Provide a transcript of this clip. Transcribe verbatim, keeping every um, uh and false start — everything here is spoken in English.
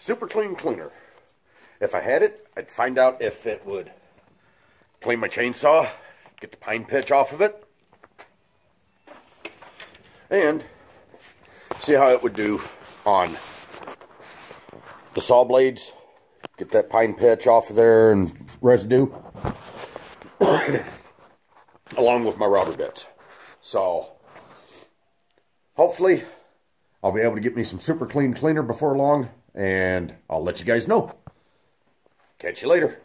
super clean cleaner. If I had it, I'd find out if it would clean my chainsaw, get the pine pitch off of it, and see how it would do on the saw blades. Get that pine pitch off of there and residue, along with my router bits. So, hopefully, I'll be able to get me some super clean cleaner before long, and I'll let you guys know. Catch you later.